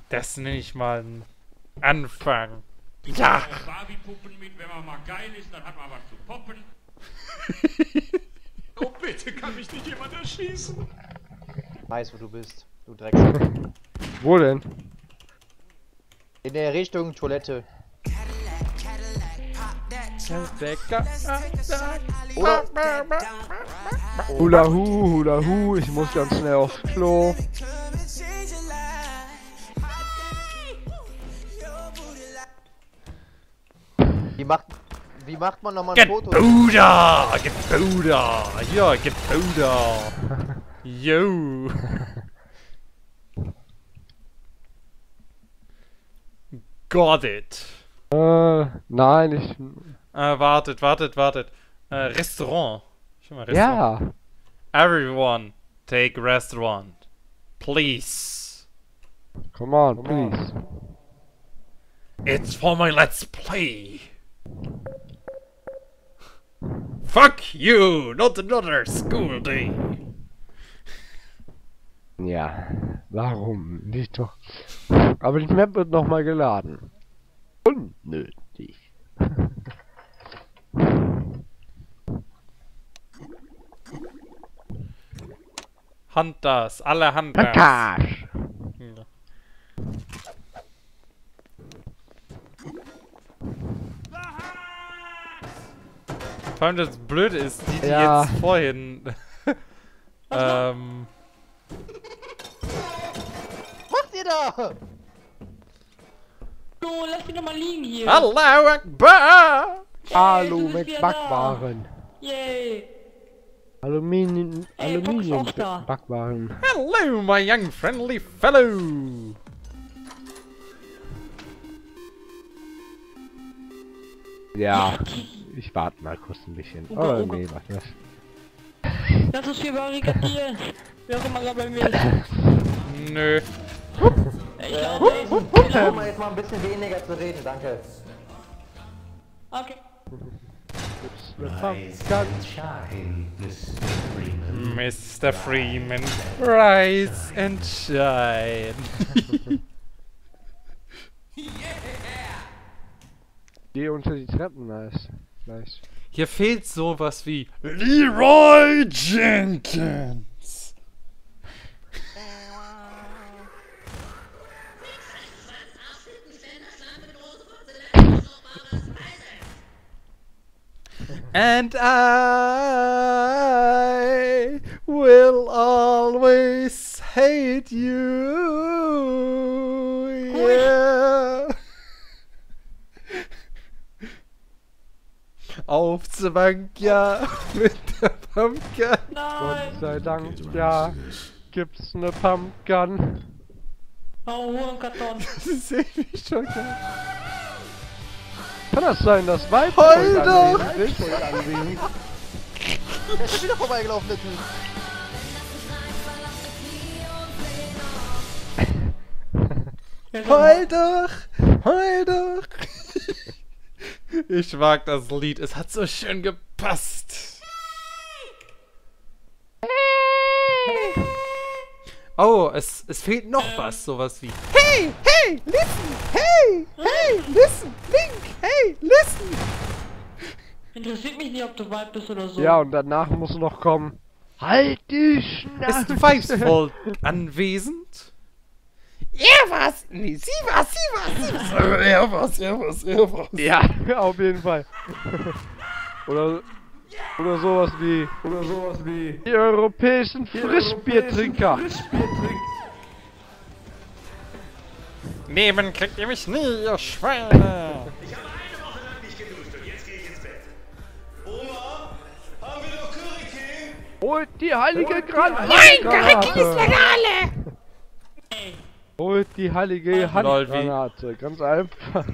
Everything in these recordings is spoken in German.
Das nenne ich mal einen Anfang. Ja! Auch Barbie-Puppen mit, wenn man mal geil ist, dann hat man was zu poppen. Oh, bitte, kann mich nicht jemand erschießen? Weiß, wo du bist, du Drecksack. Wo denn? In der Richtung Toilette. Oder? Hula Hu, ich muss ganz schnell aufs Klo. Wie macht man nochmal ein Foto? Gebuda! Gebuda! Ja, Gebuda! Yo! Got it! Nein, ich... Wartet. Restaurant. Schon mal Restaurant. Ja. Everyone, take restaurant. Please. Come on, please. It's for my let's play. Fuck you, not another school day. Ja, warum? Nicht doch. Aber die Map wird nochmal geladen. Unnötig. Hunters, alle Hunters. Montage! Ja. Vor allem das Blöde ist, die Ja. jetzt vorhin Macht ihr da? Oh, lass mich doch mal liegen hier. Allahu Akbar! Alu du bist mit wieder Backwaren. Yay. Aluminium Box auch da. Backwaren. Hello, my young friendly fellow! Ja, ich warte mal kurz ein bisschen. Uga, Oh Uga. nee, was das? Lass uns hier barrikadieren. Wer auch immer gerade bei mir ist. Nö. Ich auch nicht. Versuch mal jetzt mal ein bisschen weniger zu reden, danke. Okay. Mr. Freeman, rise and shine. Geh unter die Treppen, nice. Nice. Hier fehlt sowas wie Leroy Jenkins. And I will always hate you. Yeah. Auf zur Bank, ja, mit der Pumpkin. Nein. Gott sei Dank, ja, gibt's ne Pumpgun. Oh, Hurenkarton. Das ist irgendwie schon geil. Kann das sein, dass Weib Heul doch! Der ist schon wieder vorbeigelaufen, der Typ. Heul doch! Heul doch! Ich mag das Lied, es hat so schön gepasst. Oh, es fehlt noch was, sowas wie Hey, hey, listen, hey, hey, listen, Link, hey, listen. Interessiert mich nicht, ob du weit bist oder so. Ja, und danach muss noch kommen. Halt die Schnauze! Ist Weisvoll anwesend? Er war's! Nee, sie war's! Er war's! Ja, auf jeden Fall. oder sowas wie die europäischen Frischbiertrinker. Nehmen kriegt ihr mich nie, ihr Schweine! Ich habe eine Woche lang nicht geduscht und jetzt gehe ich ins Bett. Oma, haben wir noch Curry-King? Holt die heilige Granate! Nein, Curry ist Legale! Holt die heilige Lol, wie- Handgranate, ganz einfach.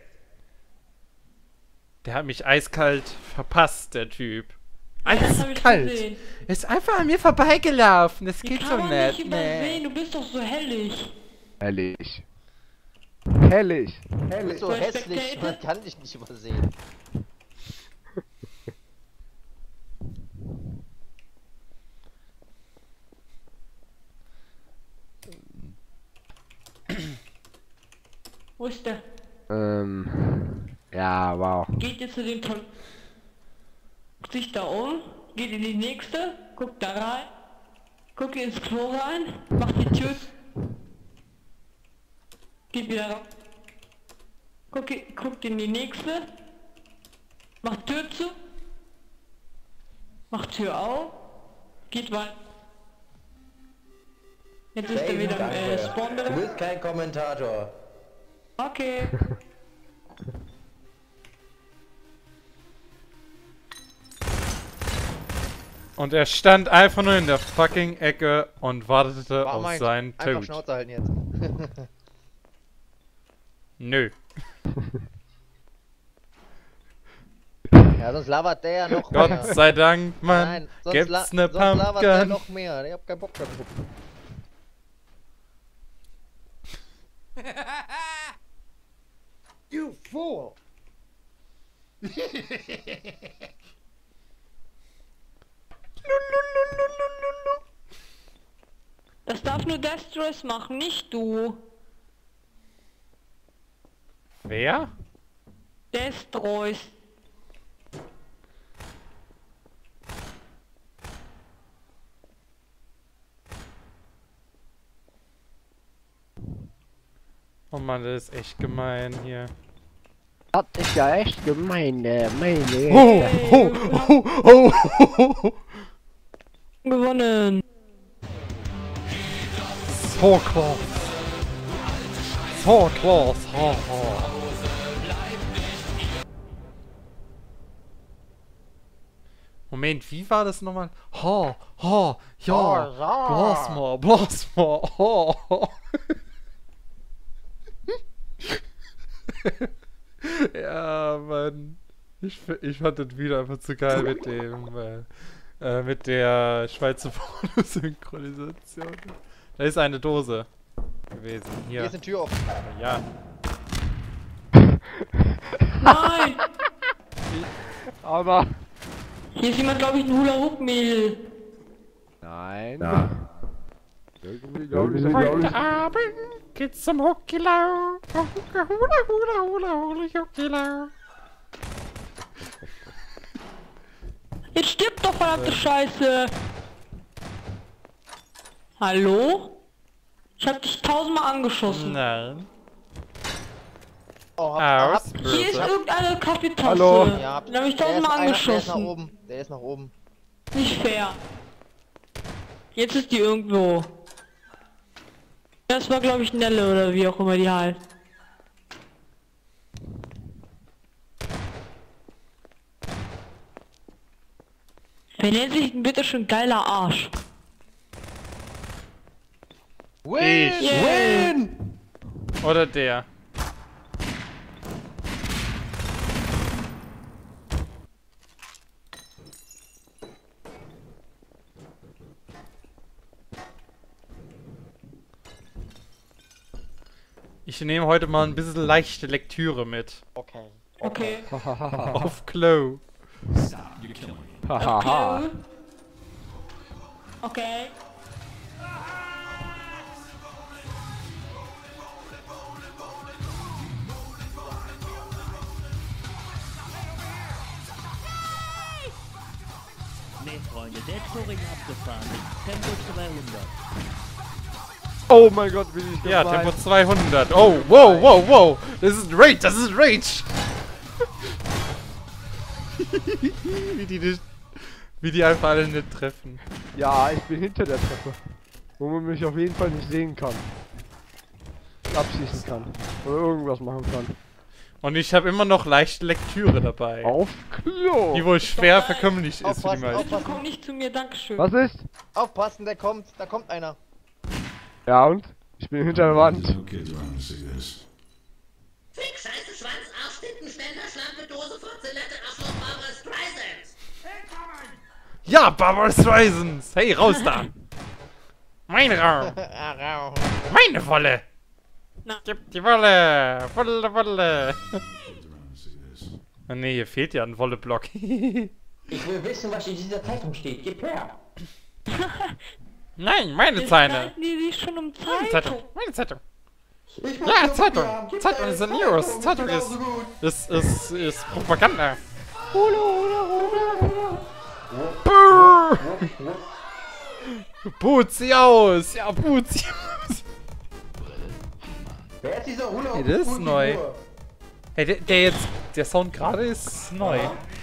Der hat mich eiskalt verpasst, der Typ. Ja, das hab ich Eiskalt! gesehen. Er ist einfach an mir vorbeigelaufen, das Wie geht kann so man nett, nicht übersehen? Du bist doch so hellig. Hellig. Hellig. Du bist so So hässlich, Spectator? man kann dich nicht übersehen. Wo ist der? Ja, wow. Geht jetzt zu den Toiletten. Guckt sich da um. Geht in die nächste. Guckt da rein. Guckt ins Klo rein. Macht die Tür. Geht wieder raus. Guckt in die nächste. Macht Tür zu. Macht Tür auf. Geht weiter. Jetzt ist er wieder im Spawn Du drin. bist kein Kommentator. Okay. Und er stand einfach nur in der fucking Ecke und wartete War auf meins. seinen Einfach Tod. Schnauze halten jetzt. Nö. Ja, sonst labert der ja noch Gott mehr. sei Dank, Mann. Nein, sonst, Gibt's ne sonst labert der Pumpgun? noch mehr. Ich hab keinen Bock drauf. You fool! Das darf nur Destroys machen, nicht du. Wer? Destroys. Oh Mann, das ist echt gemein hier. Das ist ja echt gemein, meine. Oh, oh, oh, oh, oh, oh. Gewonnen. So close. So close. Ha, ha. Moment, wie war das nochmal? Ha, ha, ja. Blasma. Ha. Ja, Mann. Ich fand das wieder einfach zu geil mit dem, mit der Schweizer Pornosynchronisation. Da ist eine Dose gewesen. Hier Hier. ist eine Tür offen. Ja. Nein! Aber. Hier ist jemand, glaube ich, ein Hula-Hoop-Mädel. Nein. Irgendwie Heute Abend geht's zum Huckilau. Huckilau. Jetzt stirbt doch, verdammte Scheiße! Hallo? Ich hab dich 1000-mal angeschossen. Nein. Oh, Aus. Hier ist irgendeine Kaffeetasse. Hallo. Ja, Den hab ich der ist 1000-mal der ist nach angeschossen. oben. Der ist nach oben. Nicht fair. Jetzt ist die irgendwo. Das war, glaube ich, Nelle oder wie auch immer die heißt. Wer nennt sich denn bitte schon geiler Arsch? Win! Ich. Win! Oder der. Ich nehme heute mal ein bisschen leichte Lektüre mit. Okay. Okay. Auf Klo. Hahaha. Okay. Nee, Freunde, der ist Touring abgefahren. Tempo 200. Oh mein Gott, bin ich Ja, gemein. Tempo 200. Oh, wow. Das ist Rage. wie die einfach alle nicht treffen. Ja, ich bin hinter der Treppe. Wo man mich auf jeden Fall nicht sehen kann. Abschießen kann. Oder irgendwas machen kann. Und ich habe immer noch leichte Lektüre dabei. Auf Klo! Die wohl schwer verkömmlich ist für die Aufpassen, meisten. Bitte komm nicht zu mir, dankeschön. Was ist? Aufpassen, der kommt. Da kommt einer. Ja und? Ich bin hinter der Wand. Okay, du wanna see this? Fick, Scheiße, Schwanz, Arsch, Tittenständer, Schlampe, Dose, Furzelette, Arschloch, Barbara Streisand. Ja, Barbara Streisand! Hey, raus da! Mein Raum! Meine Wolle! Na. Gib die Wolle! Wolle! Okay, do wanna see this? Ah, nee, hier fehlt ja ein Wolleblock. Ich will wissen, was in dieser Zeitung steht. Gib her. Nein, meine Jetzt Zeile! streiten die sich schon um Meine Zeitung. Zeitung! Meine Zeitung! Ja, Zeitung! Zeitung ist ein News! Zeitung ist Propaganda! Brrr. Boot sie aus! Ja, boot sie aus! Wer ist dieser Hula? Hey, das ist neu. Hey, der Sound gerade ist neu.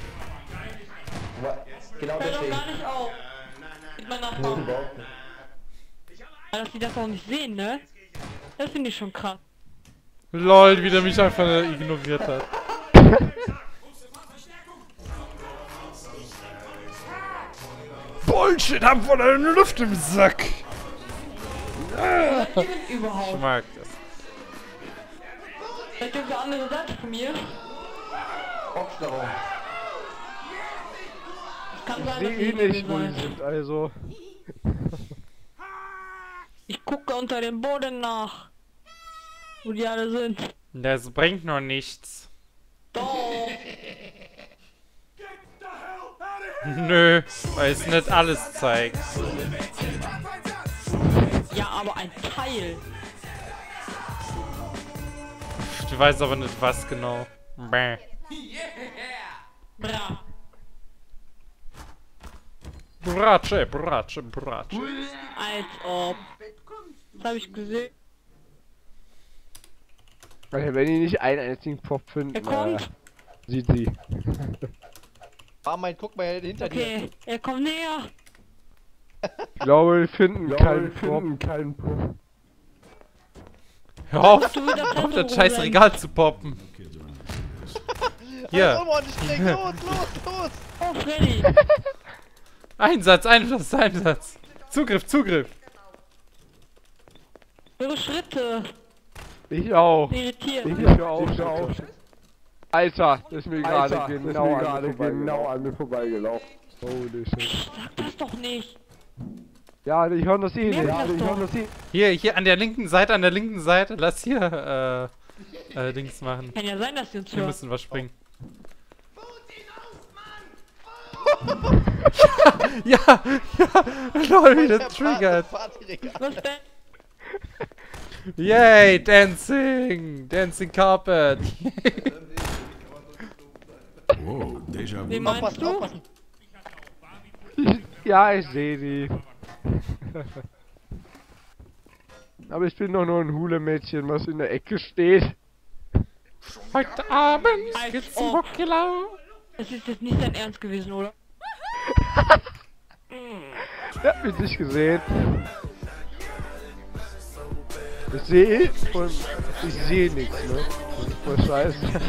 Genau Hör doch deswegen. gar nicht auf. Mit meiner Frau. Dass die das auch nicht sehen, ne? Das finde ich schon krass. Lol, wie der mich einfach ignoriert hat. Bullshit, haben von einer Luft im Sack! Was gibt es Ich überhaupt? mag das. Vielleicht gibt es eine andere Seite von mir. Boxsteuerung. Kann sein, Ich dass sehe die nicht, wo sein. die sind, also. Ich gucke unter dem Boden nach. Wo die alle sind. Das bringt noch nichts. Doch. Nö, weil es nicht alles zeigt. Ja, aber ein Teil. Du weißt aber nicht was genau. Bäh. Bra. Bratsche, Bratsche, Bratsche. Als ob. Das habe ich gesehen. Also wenn die nicht einen einzigen Pop Er finden, kommt. sieht sie. Barmein, guck mal hinter dir. Okay, er kommt näher. Ich glaube, wir finden keinen Pop. Hör auf, Du wieder auf das Plätze scheiß rumrennen. Regal zu poppen. Kids around this. Hier, Oh, ich krieg los. Oh, Freddy. Einsatz, Einsatz. Zugriff. Ihre Schritte. Ich auch. Irritiert. Ich auch. Alter, das ist mir gerade genau an mir vorbeigelaufen. Holy shit. Sag das doch nicht. Ja, ich höre das eh nicht. Merk das doch. hier an der linken Seite, lass hier, Dings machen. Kann ja sein, dass die uns Wir hören. müssen was springen. ja, lol, wie das triggert. Was denn? Yay, Dancing Carpet. Whoa, deja vu. Wen meinst du? Ja, ich sehe die. Aber ich bin doch nur ein Hule-Mädchen, was in der Ecke steht. Heute Abend Als gibt's ein ob. Bockgelau. Es ist jetzt nicht dein Ernst gewesen, oder? Ich hab mich nicht gesehen. Ich sehe nichts, ne? Das ist voll scheiße.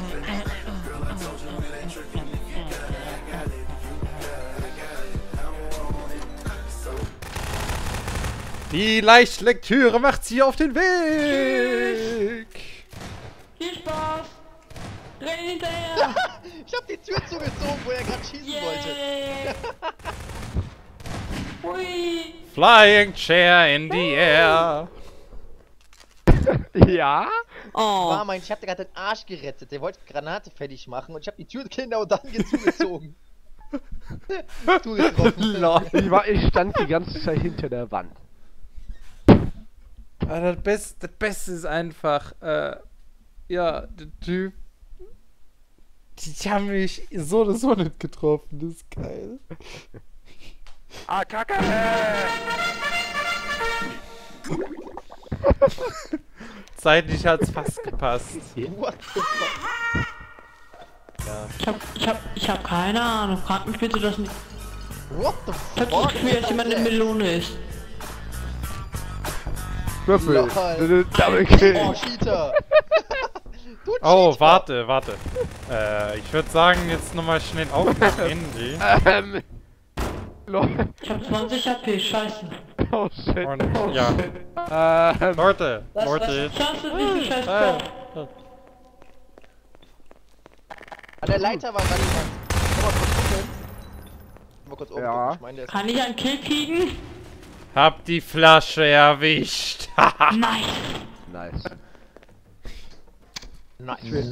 Die Leichtlektüre macht sie auf den Weg. Viel Spaß! Renn hinterher! Ich hab die Tür zugezogen, wo er gerade schießen wollte. Yay! Hui! Flying chair in the air. Ja? Oh, Barmein, ich hab dir gerade den Arsch gerettet. Der wollte Granate fertig machen und ich hab die Tür genau dann zugezogen. Zugetroffen. Ich stand die ganze Zeit hinter der Wand. Aber das Beste ist einfach, ja, der Typ. Die haben mich so oder so nicht getroffen, das ist geil. Ah, Kacke! Zeitlich hat's fast gepasst. What the fuck? ich hab keine Ahnung. Frag mich bitte das nicht. What the Ich hab das Gefühl, dass jemand eine Melone ist. Würfel! Lol. Double Kill! Oh, Cheater! Du Oh, Cheater. warte. Ich würde sagen, jetzt nochmal schnell auf Handy. Lol. Ich hab 20 HP, scheiße. Oh shit. Und ja. Leute. Schaffst du nicht, du scheiß Kopf. An der Leiter war gerade jemand. Komm mal kurz gucken. Mal kurz oben Ja. gucken. Ich meine, der ist... Kann ich einen Kill kriegen? Hab die Flasche erwischt. Nice! Nice. Nice.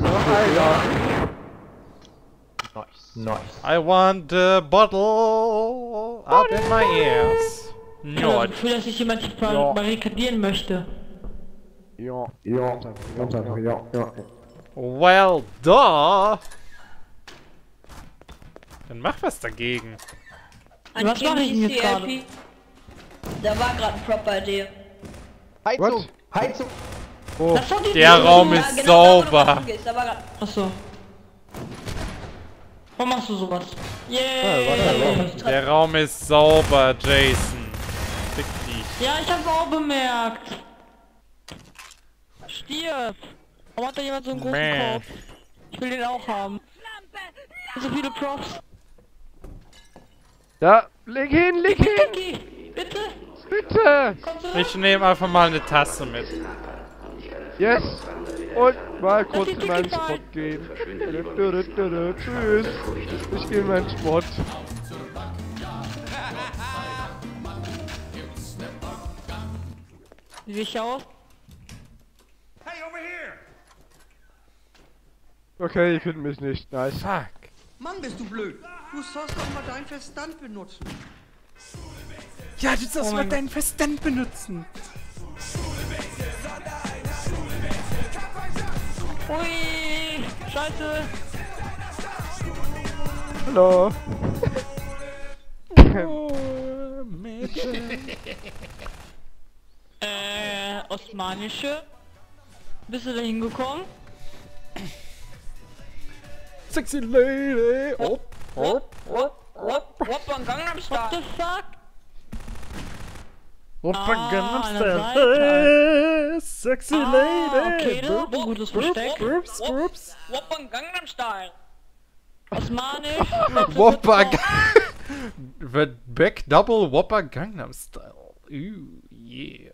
Nice. I want the bottle up in my ears. Ich hab das Not. Gefühl, dass sich jemand hier barrikadieren möchte. Ja, ja, ganz einfach, ja, ja. Well, da. Dann mach was dagegen. Was mache ich denn jetzt gerade? Da war gerade ein Prop bei dir. Heizung! What? Heizung. Oh, Das war die Der Raum Ja, ist genau, da, wo du sauber. hingehst, da war grad... Achso. Warum machst du sowas? Ja, Yay! Der Raum ist sauber, Jason. Fick dich. Ja, ich hab's auch bemerkt. Stirb! Warum hat da jemand so einen großen Meh. Kopf? Ich will den auch haben. So viele Props. ja, leg hin, leg hin! Vicky, bitte! Bitte! Komm zurück! Ich nehme einfach mal eine Tasse mit. Yes! Und mal kurz die in meinen Dicke Spot gehen. Tschüss! Ich gehe in meinen Spot. Wie sehe ich aus? Hey, over here! Okay, ihr könnt mich nicht. Nice. Fuck. Mann, bist du blöd. Du sollst doch mal deinen Verstand benutzen. Ja, du sollst mal deinen Verstand benutzen. Ui! Scheiße! Hallo. Oh, Mädchen. Osmanische. Bist du da hingekommen? Sexy Lady. Oh, oh, oh. What Gangnam Style? What the fuck? Oppa Gangnam an der Style. Seite. Hey, sexy Ah, Lady. okay, das ist ein gutes Versteck. Whoops, whoops. What Gangnam Style? Osmanisch. Whopper. The Back Double Whopper Gangnam Style. Ooh, yeah.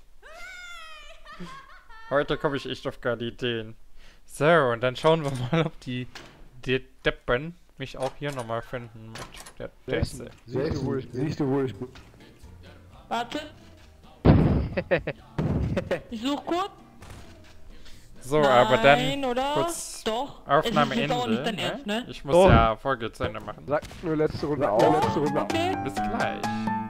Heute komme ich echt auf geile Ideen. So, und dann schauen wir mal, ob die Deppen mich auch hier nochmal finden mit der Desse. Siehst du, wo ich bin? Warte. Ich such kurz. So, Nein, aber dann oder? kurz Doch. Aufnahme Es ist jetzt auch Ende. nicht dein Ernst, ne? Ich muss Doch. ja Folge zu Ende machen. Sag nur letzte Runde auf. Okay. Bis gleich.